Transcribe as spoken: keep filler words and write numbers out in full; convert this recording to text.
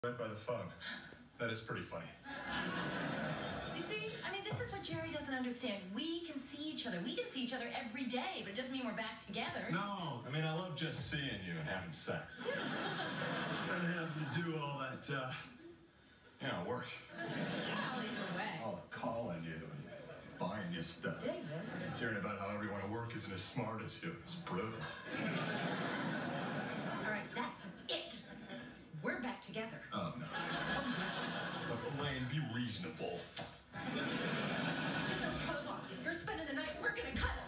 right by the phone. That is pretty funny. You see, I mean, this is what Jerry doesn't understand. We can see each other. We can see each other every day, but it doesn't mean we're back together. No, I mean, I love just seeing you and having sex. Yeah. And having to do all that, uh, you know, work. Well, either way. All the calling you and buying you stuff. David. And hearing about how everyone at work isn't as smart as you. It's brutal. All right, that's it. We're back together. Oh, no. Look, Elaine, be reasonable. Get those clothes on. You're spending the night. We're gonna cut